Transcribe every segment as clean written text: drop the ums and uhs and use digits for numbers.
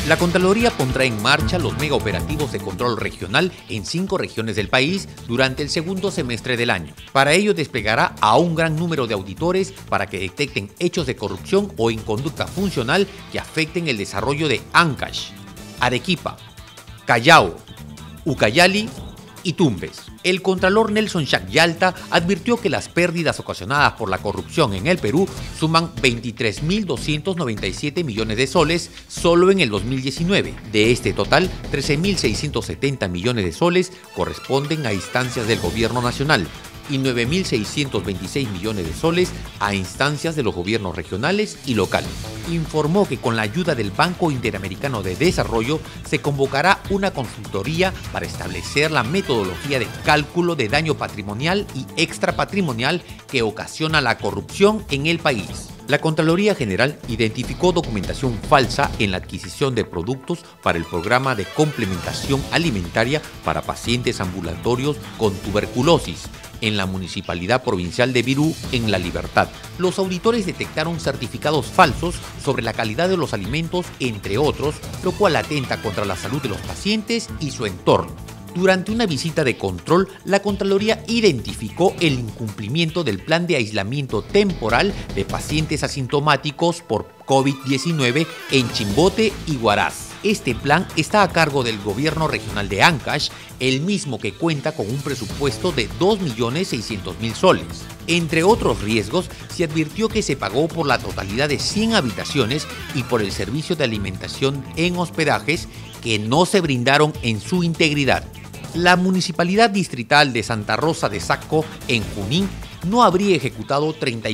La Contraloría pondrá en marcha los megaoperativos de control regional en 5 regiones del país durante el segundo semestre del año. Para ello desplegará a un gran número de auditores para que detecten hechos de corrupción o inconducta funcional que afecten el desarrollo de Ancash, Arequipa, Callao, Ucayali y Tumbes. El contralor Nelson Jack Yalta advirtió que las pérdidas ocasionadas por la corrupción en el Perú suman 23.297 millones de soles solo en el 2019. De este total, 13.670 millones de soles corresponden a instancias del gobierno nacional y 9.626 millones de soles a instancias de los gobiernos regionales y locales. Informó que con la ayuda del Banco Interamericano de Desarrollo se convocará una consultoría para establecer la metodología de cálculo de daño patrimonial y extrapatrimonial que ocasiona la corrupción en el país. La Contraloría General identificó documentación falsa en la adquisición de productos para el programa de complementación alimentaria para pacientes ambulatorios con tuberculosis en la Municipalidad Provincial de Virú, en La Libertad. Los auditores detectaron certificados falsos sobre la calidad de los alimentos, entre otros, lo cual atenta contra la salud de los pacientes y su entorno. Durante una visita de control, la Contraloría identificó el incumplimiento del plan de aislamiento temporal de pacientes asintomáticos por COVID-19 en Chimbote y Huaraz. Este plan está a cargo del gobierno regional de Ancash, el mismo que cuenta con un presupuesto de 2.600.000 soles. Entre otros riesgos, se advirtió que se pagó por la totalidad de 100 habitaciones y por el servicio de alimentación en hospedajes que no se brindaron en su integridad. La Municipalidad Distrital de Santa Rosa de Sacco, en Junín, no habría ejecutado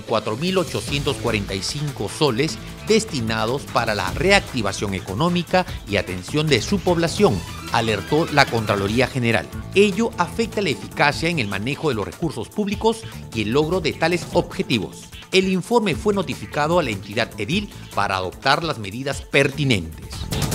34.845 soles destinados para la reactivación económica y atención de su población, alertó la Contraloría General. Ello afecta la eficacia en el manejo de los recursos públicos y el logro de tales objetivos. El informe fue notificado a la entidad edil para adoptar las medidas pertinentes.